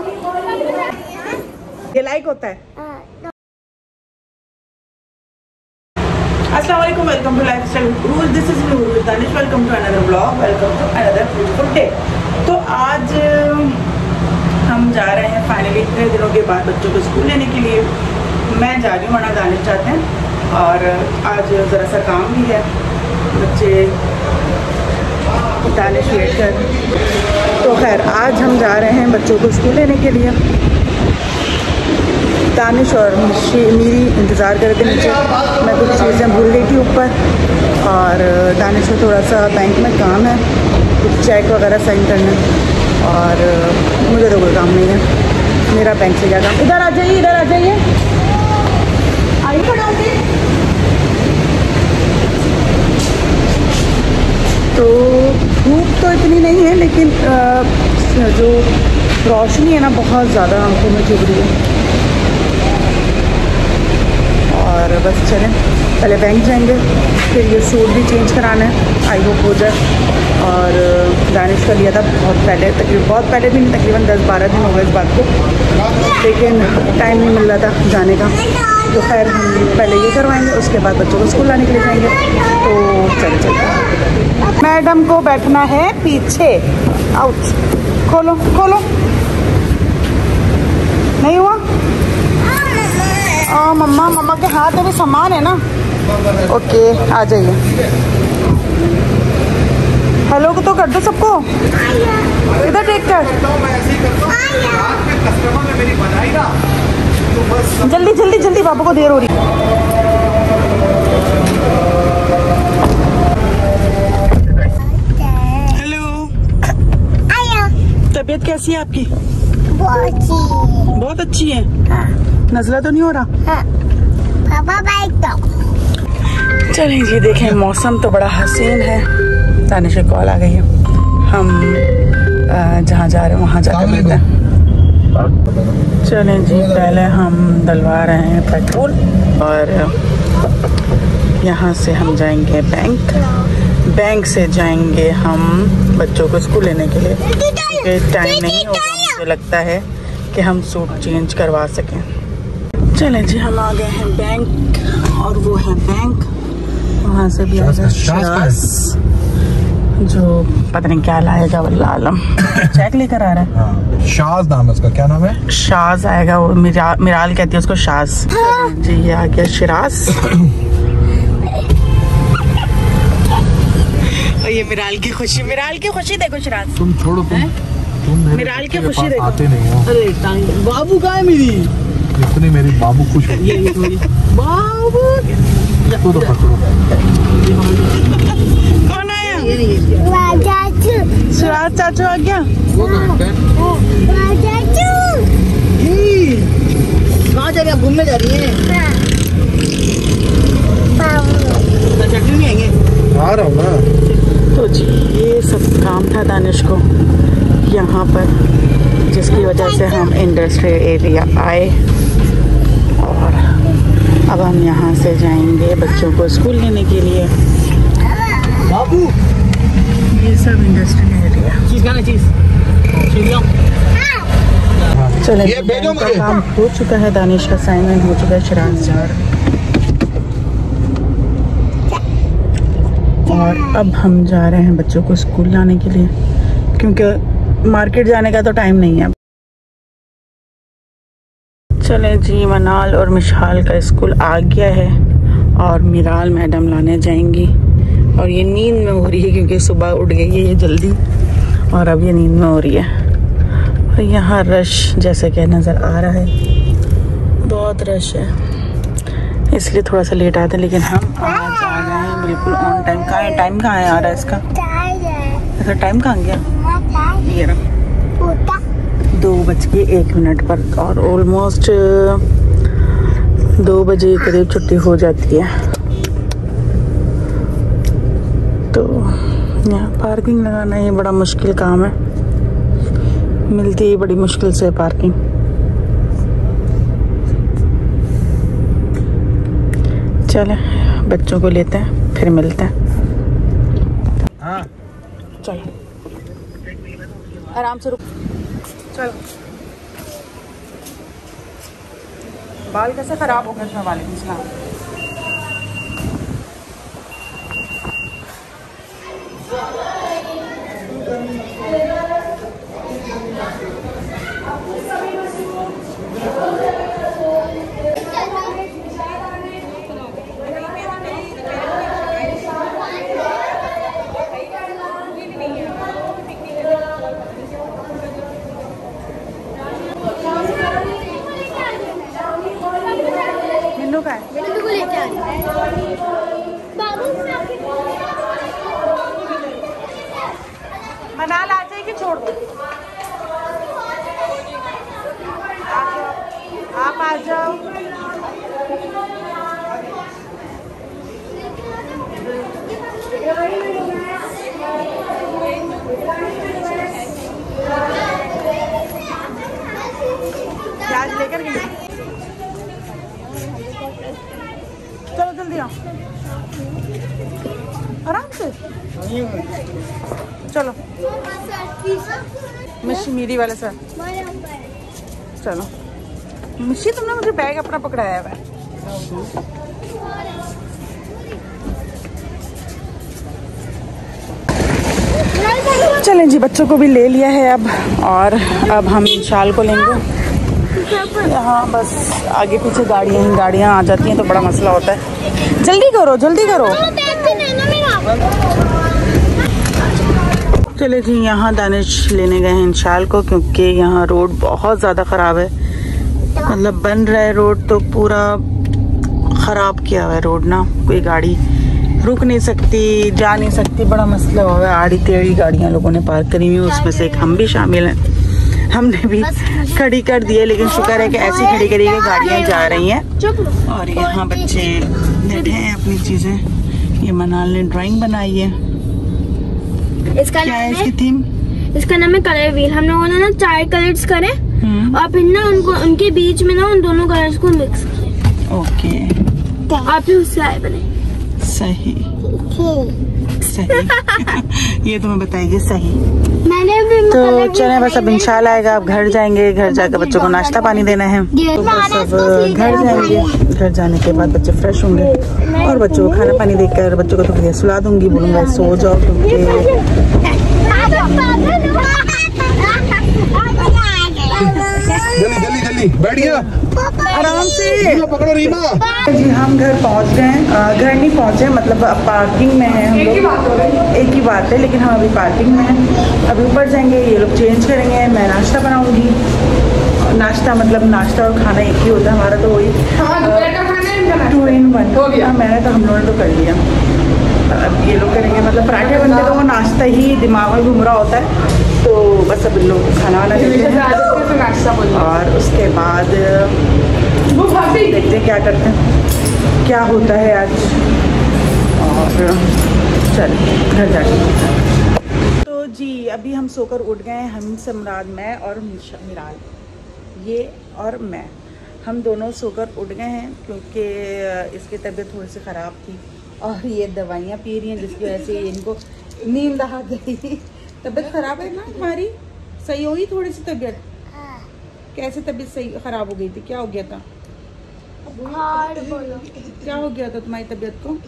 ये लाइक होता है। अस्सलाम वालेकुम, welcome to lifestyle rule. This is Noor with Danish. Welcome to another blog, welcome to another beautiful day. तो आज हम जा रहे हैं फाइनली इतने दिनों के बाद बच्चों को स्कूल लेने के लिए। मैं जा रही हूँ, वरना दानिश जाते हैं। और आज ज़रा सा काम भी है, बच्चे दानिश वेट कर। तो खैर आज हम जा रहे हैं बच्चों को स्कूल लेने के लिए। दानिश और मेरी इंतज़ार कर रहे थे नीचे। मैं कुछ चीज़ें भूल गई थी ऊपर, और दानिश को थोड़ा सा बैंक में काम है, कुछ चेक वगैरह साइन करना है, और मुझे तो कोई काम नहीं है। मेरा बैंक से क्या काम। इधर आ जाइए, इधर आ जाइए, आइए पढ़ाऊँगी। तो धूप तो इतनी नहीं है, लेकिन जो रोशनी है ना बहुत ज़्यादा आंखों में चुभ रही है। और बस चलें, पहले बैंक जाएंगे, फिर ये सूट भी चेंज कराना है, आई होप हो जाए। और दानिश का लिया था बहुत पहले, बहुत पहले भी नहीं, तकरीबन 10-12 दिन हो गए इस बात को, लेकिन टाइम नहीं मिल रहा था जाने का। तो खैर हम पहले ये करवाएंगे, उसके बाद बच्चों को स्कूल लाने के लिए जाएंगे। तो चलते। मैडम को बैठना है पीछे। आउट, खोलो खोलो, नहीं हुआ। मम्मा, मम्मा के हाथ में भी सामान है ना। ओके, आ जाइए। हेलो को तो कर दो सबको, इधर टेक कर। जल्दी जल्दी जल्दी, पापा को देर हो रही। हेलो, तबीयत कैसी है आपकी? बहुत अच्छी है। नज़ला तो नहीं हो रहा? हाँ। पापा बाइक तो। चलें जी, देखें मौसम तो बड़ा हसीन है। दानिश की कॉल आ गई है, हम जहाँ जा रहे हैं वहाँ जाकर मिलते हैं। चलें जी, पहले हम डलवा रहे हैं पेट्रोल, और यहाँ से हम जाएंगे बैंक। बैंक से जाएंगे हम बच्चों को स्कूल लेने के लिए, क्योंकि टाइम नहीं होगा मुझे लगता है कि हम सूट चेंज करवा सकें। चलें जी, हम आ गए हैं बैंक, और वो है बैंक। वहाँ से भी आएगा शाज, जो पता नहीं क्या लाएगा, वल्लाह आलम। चेक लेकर आ रहा है। हाँ, शाज नाम है उसका। क्या नाम है? शाज आएगा, वो मिराल कहती है उसको शाज। जी ये आ गया शिराज। और ये मिराल की खुशी, मिराल की खुशी देखो शिराज। तुम छोड़ो, तुम मिराल की खुशी देखो। आते नहीं हो। अरे बाबू कहाँ है मेरी? इतनी मेरी बाबू खुश हो। बाबू तो पकड़ो। कौन आया? शिराज चाचू आ गया। कहाँ जा रही है? घूमने जा रही है? चटनी नहीं आएंगे? आ रहा हूँ ना। तो जी ये सब काम था दानिश को यहाँ पर, जिसकी वजह से हम इंडस्ट्रियल एरिया आए। और अब हम यहाँ से जाएंगे बच्चों को स्कूल लेने के लिए। बाबू ये सब इंडस्ट्रियल एरिया। चीज खाना, चीज चले, बैंक का काम हो चुका है, दानिश का असाइनमेंट हो चुका है, शिराज जा रहा है। और अब हम जा रहे हैं बच्चों को स्कूल लाने के लिए, क्योंकि मार्केट जाने का तो टाइम नहीं है। चले जी, मनाल और मिशाल का स्कूल आ गया है, और मिराल मैडम लाने जाएंगी। और ये नींद में हो रही है, क्योंकि सुबह उठ गई है ये जल्दी, और अब ये नींद में हो रही है। और यहाँ रश जैसे कि नज़र आ रहा है, बहुत रश है, इसलिए थोड़ा सा लेट आते हैं। लेकिन हम आज आ गए हैं बिल्कुल ऑन टाइम। कहाँ है टाइम? कहाँ है आ रहा है इसका? ऐसा टाइम कहाँ गया? ये रहा 2:01 पर, और ऑलमोस्ट 2 बजे करीब छुट्टी हो जाती है। तो यहाँ पार्किंग लगाना ये बड़ा मुश्किल काम है, मिलती है बड़ी मुश्किल से पार्किंग। चले बच्चों को लेते हैं, फिर मिलते हैं। हाँ चलो आराम से रुक, चलो बाल कैसे खराब हो गए थे? वालेकुम सलाम। मिन्नू का है? मनाल आ जाएगी, छोड़ दो। आप आ जाओ। प्याज लेकर गई। चलो जल्दी आओ, आराम से चलो। मिशी वाले सर, चलो। मिशी तुमने मुझे बैग अपना पकड़ाया हुआ है। चलें जी, बच्चों को भी ले लिया है अब, और अब हम शाल को लेंगे। यहाँ बस आगे पीछे गाड़ियाँ आ जाती हैं तो बड़ा मसला होता है। जल्दी करो जल्दी करो। चले जी, यहाँ दानिश लेने गए हैं इंशाल को, क्योंकि यहाँ रोड बहुत ज़्यादा ख़राब है। मतलब बन रहा है रोड तो पूरा ख़राब किया हुआ है रोड ना, कोई गाड़ी रुक नहीं सकती, जा नहीं सकती, बड़ा मसला हुआ है। आड़ी टेढ़ी गाड़ियाँ लोगों ने पार्क करी हुई, उसमें से एक हम भी शामिल हैं। हमने भी खड़ी कर दी है, लेकिन शुक्र है कि ऐसी खड़ी करी है गाड़ियाँ जा रही हैं। और यहाँ बच्चे बैठे हैं अपनी चीज़ें। ये मनाल ने ड्राइंग बनाई है। इसका क्या है इसकी थीम? इसका नाम है कलर व्हील। हम लोगों ने ना 4 कलर्स करे और फिर ना उनके बीच में ना उन दोनों कलर्स को मिक्स किया। ओके, और फिर उससे आए बने। सही सही। ये तुम्हें बताएगी सही। मैंने भी तो चले बस, अब इंशाल्लाह आएगा, अब घर जाएंगे। घर जाकर बच्चों को नाश्ता पानी देना है, तो बस अब घर जाएंगे। घर जाने के बाद बच्चे फ्रेश होंगे और बच्चों को खाना पानी देकर बच्चों को थोड़ी देर सुला दूंगी। बोलूँगा सो जाओ, क्योंकि जल्दी जल्दी बैठ गया, आराम से पकड़ो रीमा। जी हम घर पहुंच गए हैं। घर नहीं पहुंचे, मतलब अब पार्किंग में है हम लोग। एक ही बात है, लेकिन हम अभी पार्किंग में हैं। अभी ऊपर जाएंगे, ये लोग चेंज करेंगे, मैं नाश्ता बनाऊंगी। नाश्ता मतलब नाश्ता और खाना एक ही होता है हमारा, तो वही 2 in 1 हो गया। मैंने तो, हम लोगों ने तो कर लिया। अब ये लोग करेंगे, मतलब पराठे बनते तो वो नाश्ता ही दिमाग में घूम रहा होता है। तो बस अब इन लोग खाना वाना देते हैं और उसके बाद देखते हैं क्या करते हैं, क्या होता है आज। और चल घर जाके। तो जी अभी हम सोकर उठ गए हैं। हम समराद, मैं और मिराल, ये और मैं, हम दोनों सोकर उठ गए हैं, क्योंकि इसकी तबीयत थोड़ी सी ख़राब थी और ये दवाइयाँ पी रही हैं, जिसकी वजह से इनको नींद आ गई। तबीयत ख़राब है ना तुम्हारी? सही हुई थोड़ी सी तबीयत? कैसे तबीयत सही ख़राब हो गई थी? क्या हो गया था? क्या हो गया था तुम्हारी तबीयत को?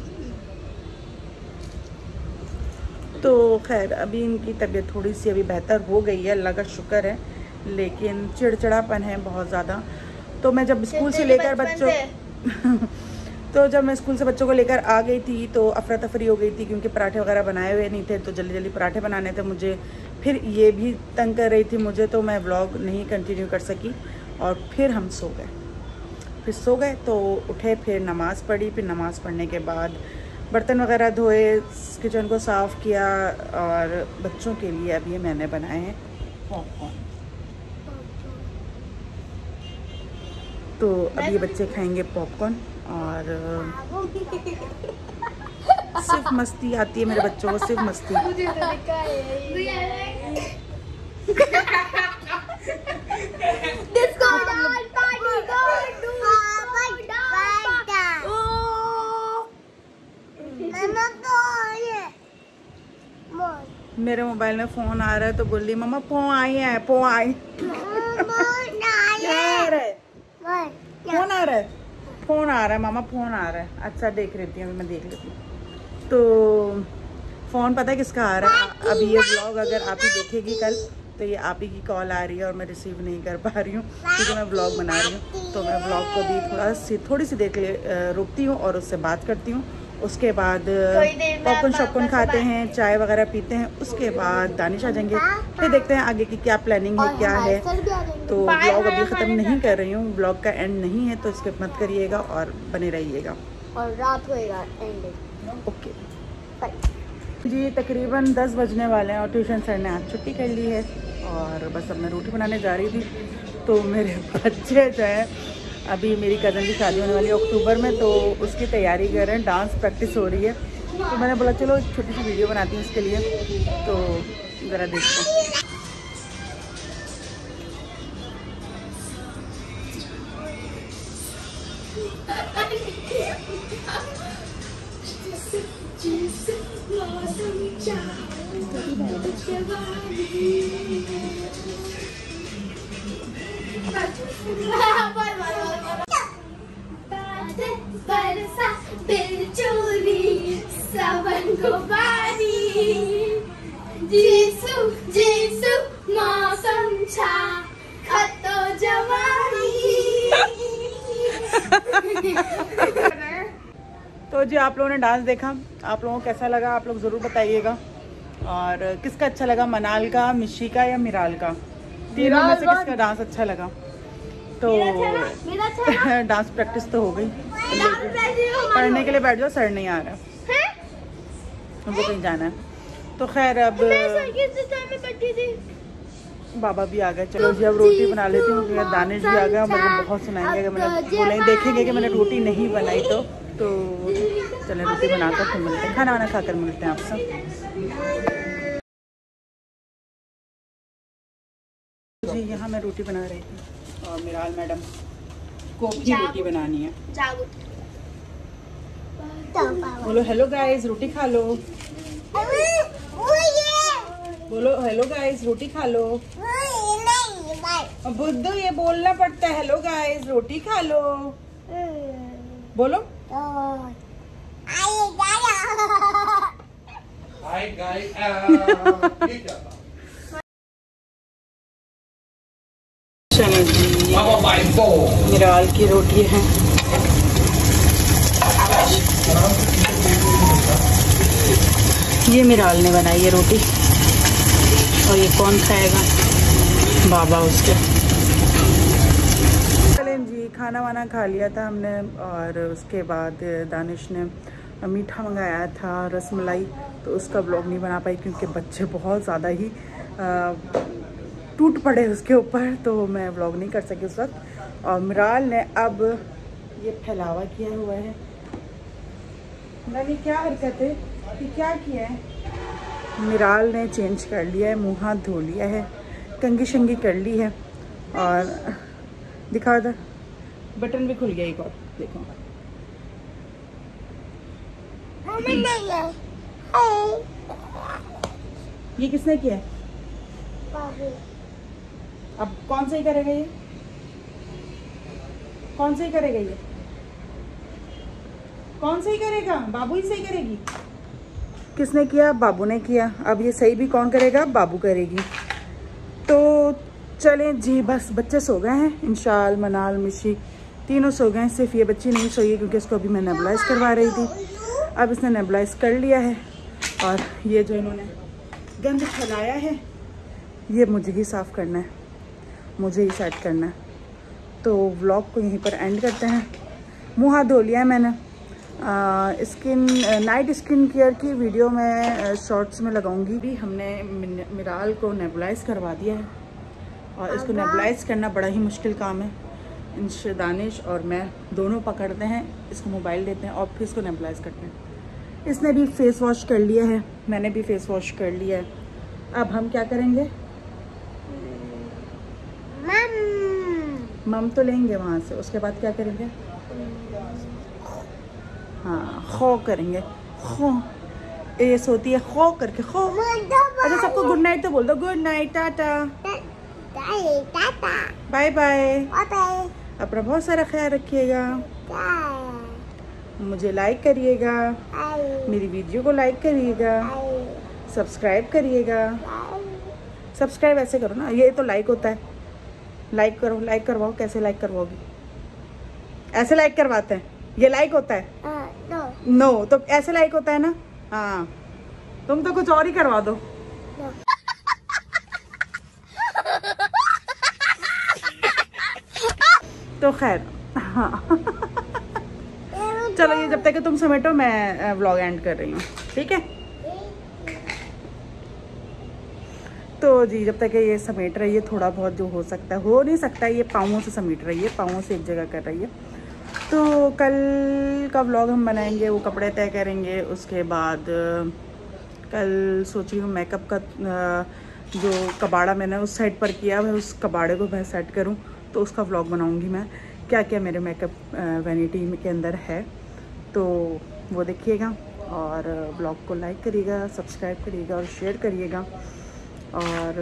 तो खैर अभी इनकी तबीयत थोड़ी सी अभी बेहतर हो गई है, अल्लाह का शुक्र है, लेकिन चिड़चिड़ापन है बहुत ज़्यादा। तो मैं जब स्कूल से लेकर बच्चों को लेकर आ गई थी तो अफरा तफरी हो गई थी, क्योंकि पराठे वगैरह बनाए हुए नहीं थे, तो जल्दी जल्दी पराठे बनाने थे मुझे। फिर ये भी तंग कर रही थी मुझे, तो मैं व्लॉग नहीं कंटिन्यू कर सकी और फिर हम सो गए। तो उठे, फिर नमाज़ पढ़ी, फिर नमाज़ पढ़ने के बाद बर्तन वगैरह धोए, किचन को साफ़ किया, और बच्चों के लिए अभी मैंने बनाए हैं पॉपकॉर्न। तो अभी बच्चे खाएंगे पॉपकॉर्न और सिर्फ मस्ती आती है मेरे बच्चों को, सिर्फ मस्ती। मेरे मोबाइल में फ़ोन आ रहा है तो बोल रही मम्मा पो आई है, पो आई। फोन आ रहा है, फोन आ रहा है मामा, फोन आ रहा है। अच्छा देख लेती हूँ, मैं देख लेती हूँ। तो फ़ोन पता है किसका आ रहा है? अभी ये व्लॉग अगर आप ही देखेगी कल तो ये आप ही की कॉल आ रही है और मैं रिसीव नहीं कर पा रही हूँ क्योंकि मैं व्लॉग बना रही हूँ। तो मैं व्लॉग को भी थोड़ी सी देर के लिए रुकती हूँ और उससे बात करती हूँ। उसके बाद पॉपकॉर्न शॉपकॉर्न खाते हैं, चाय वगैरह पीते हैं। उसके बाद दानिश आ जाएंगे, फिर देखते हैं आगे की क्या प्लानिंग है, क्या है। तो व्लॉग अभी ख़त्म नहीं कर रही हूँ, व्लॉग का एंड नहीं है, तो स्किप मत करिएगा और बने रहिएगा। और रात होएगा एंड। ओके जी, तकरीबन 10 बजने वाले हैं और ट्यूशन सर ने आज छुट्टी कर ली है और बस अब मैं रोटी बनाने जा रही थी। तो मेरे बच्चे जो है, अभी मेरी कज़न की शादी होने वाली है अक्टूबर में, तो उसकी तैयारी कर रहे हैं, डांस प्रैक्टिस हो रही है। तो मैंने बोला चलो एक छोटी सी वीडियो बनाती हूँ उसके लिए, तो ज़रा देखते हैं। तो जी आप लोगों ने डांस देखा, आप लोगों को कैसा लगा आप लोग ज़रूर बताइएगा। और किसका अच्छा लगा, मनाल का, मिशी का या मिराल का? तीनों में से किसका डांस अच्छा लगा? तो डांस प्रैक्टिस तो हो गई, पढ़ने के लिए बैठ जाओ, सर नहीं आ रहा, हमको कहीं जाना है। तो खैर अब बाबा भी आ गए। चलो जी अब रोटी बना लेती हूँ, दानिश भी आ गया, मुझे बहुत सुनाएंगे अगर मैंने बोलेंगे, देखेंगे कि मैंने रोटी नहीं बनाई तो चले रोटी बनाकर फिर मिलते हैं, खाना वाना खाकर मिलते हैं आपसे। जी यहाँ मैं रोटी बना रही थी और मिराल मैडम को भी रोटी बनानी है। बोलो हेलो गाइस, रोटी खा लो। बोलो हेलो गाइस, रोटी खा लो। बुद्धू ये बोलना पड़ता है, हेलो गाइस रोटी खा लो। बोलो हाय गाइस। मिराल की रोटी है। ये मिराल ने बनाई है रोटी और ये कौन खाएगा? बाबा उसके। चलें जी, खाना वाना खा लिया था हमने और उसके बाद दानिश ने मीठा मंगाया था, रसमलाई, तो उसका व्लॉग नहीं बना पाई क्योंकि बच्चे बहुत ज़्यादा ही टूट पड़े उसके ऊपर, तो मैं व्लॉग नहीं कर सकी उस वक्त। और मिराल ने अब ये फैलावा किया हुआ है। मैंने क्या हरकत है कि क्या किया है? मिराल ने चेंज कर लिया है, मुँह हाथ धो लिया है, कंघी शंगी कर ली है और दिखा था बटन भी खुल गया एक और, देखो। ये किसने किया है? अब कौन सही करेगा ये? कौन सही करेगा ये? कौन सही करेगा? बाबू ही सही करेगी। किसने किया? बाबू ने किया। अब ये सही भी कौन करेगा? बाबू करेगी। तो चलें जी, बस बच्चे सो गए हैं, इंशाल, मनाल, मिशी तीनों सो गए हैं, सिर्फ ये बच्ची नहीं सोई है क्योंकि इसको अभी मैं नेबुलाइज करवा रही थी। अब इसने नेबुलाइज कर लिया है और ये जो इन्होंने गंद फैलाया है ये मुझे ही साफ़ करना है, मुझे ही सेट करना है। तो व्लॉग को यहीं पर एंड करते हैं। मुँह हाथ धो लिया है मैंने। नाइट स्किन केयर की वीडियो मैं शॉर्ट्स में लगाऊंगी। भी हमने मिराल को नेबुलाइज करवा दिया है और इसको नेबुलाइज करना बड़ा ही मुश्किल काम है। दानिश और मैं दोनों पकड़ते हैं, इसको मोबाइल देते हैं और फिर इसको नेबुलाइज करते हैं। इसने भी फेस वॉश कर लिया है, मैंने भी फेस वॉश कर लिया है। अब हम क्या करेंगे? मम तो लेंगे वहाँ से, उसके बाद क्या करेंगे? हाँ, खो करेंगे। खो ये सोती है, खो करके खो। अच्छा सबको गुड नाइट तो बोल दो। Good night, tata, bye bye. अपना बहुत सारा ख्याल रखिएगा। मुझे लाइक करिएगा, मेरी वीडियो को लाइक करिएगा, सब्सक्राइब करिएगा। सब्सक्राइब ऐसे करो ना, ये तो लाइक होता है। लाइक करो, लाइक करवाओ। कैसे लाइक करवाओगी? ऐसे लाइक करवाते हैं, ये लाइक होता है? नो तो ऐसे लाइक होता है ना। हाँ, तुम तो कुछ और ही करवा दो। तो खैर हाँ चलो, ये जब तक कि तुम समेटो मैं व्लॉग एंड कर रही हूँ, ठीक है? तो जी जब तक ये समेट रही है, थोड़ा बहुत जो हो सकता है, हो नहीं सकता, ये पाँवों से समेट रही है, पाँवों से एक जगह कर रही है। तो कल का व्लॉग हम बनाएंगे, वो कपड़े तय करेंगे। उसके बाद कल सोची हूँ मेकअप का जो कबाड़ा मैंने उस साइड पर किया है, उस कबाड़े को मैं सेट करूँ, तो उसका व्लॉग बनाऊँगी मैं, क्या क्या मेरे मेकअप वैनिटी के अंदर है। तो वो देखिएगा और व्लॉग को लाइक करिएगा, सब्सक्राइब करिएगा और शेयर करिएगा। और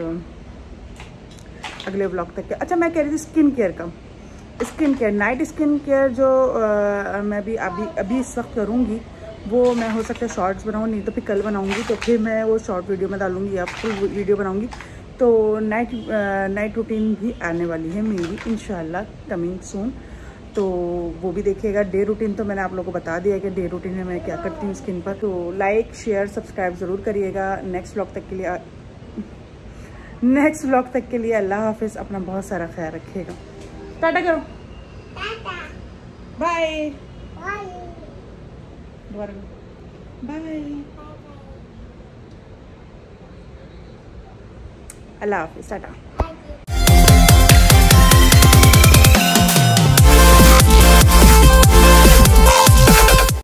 अगले व्लॉग तक के, अच्छा मैं कह रही थी स्किन केयर का, skin care, night skin care जो मैं भी अभी इस वक्त करूँगी, वो मैं हो सकता है शॉर्ट्स बनाऊँ, नहीं तो फिर कल बनाऊँगी, तो फिर मैं वो शॉर्ट वीडियो में डालूँगी या फुल वीडियो बनाऊँगी। तो नाइट रूटीन भी आने वाली है मेरी इंशाल्लाह, कमिंग सून। तो वो भी देखिएगा। डे रूटीन तो मैंने आप लोगों को बता दिया कि डे रूटीन में मैं क्या करती हूँ स्किन पर। तो लाइक शेयर सब्सक्राइब ज़रूर करिएगा। नेक्स्ट व्लॉग तक के लिए अल्लाह हाफिज़। अपना बहुत सारा ख्याल रखिएगा। टाटा करो, बाय बाय, अल्लाह हाफिज़, टाटा।